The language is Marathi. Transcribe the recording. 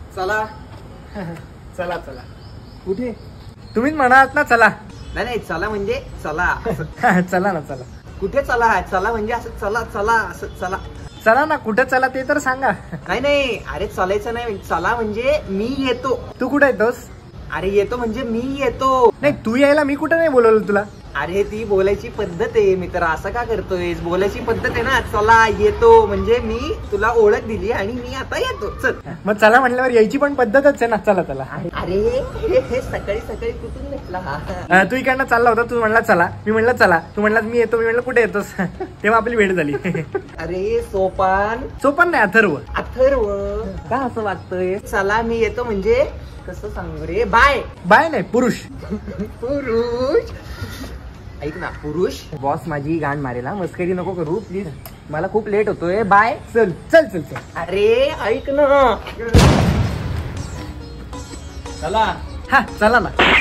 चला. चला चला. कुठे? तुम्हीच म्हणालात ना चला. नाही चला म्हणजे चला. चला ना चला. कुठे चला? चला म्हणजे असं चला चला असं चला. चला ना, कुठे चला ते तर सांगा. नाही अरे चालायचं नाही. चला म्हणजे मी येतो. तू कुठे येतोस? अरे येतो म्हणजे मी येतो. नाही तू यायला मी कुठे नाही बोलवलं तुला. अरे ती बोलायची पद्धत आहे मित्र. असं का करतोय? बोलायची पद्धत आहे ना. चला येतो म्हणजे मी तुला ओळख दिली आणि मी आता येतो. चल. मग चला म्हणल्यावर यायची पण पद्धतच आहे ना. चला चला. अरे हे सकाळी सकाळी कुठून भेटला? तू इकडनं चालला होता, तू म्हणला चला, मी म्हणलं चला, तू म्हणला मी येतो, मी म्हणलं कुठे येतोस? तेव्हा आपली भेट झाली. अरे सोपान. सोपान नाही, अथर्व. अथर्व का असं वागतोय? चला मी येतो म्हणजे कसं सांगू रे? बाय बाय नाही, पुरुष. पुरुष. ऐक ना पुरुष. बॉस माझी गांड मारेला, मस्करी नको करू प्लीज. मला खूप लेट होतोय. बाय. चल चल चल चल. अरे ऐक ना. चला. हा चला ना.